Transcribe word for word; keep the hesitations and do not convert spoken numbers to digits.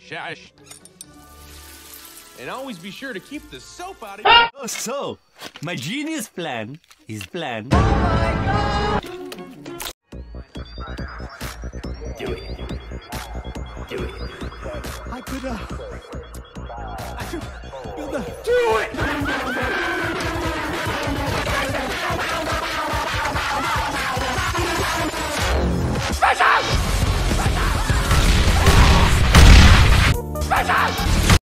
Shush. And always be sure to keep the soap out of your... Oh, so, my genius plan is planned. Oh my God! Do it. Do it. I could, uh... I could... Do it!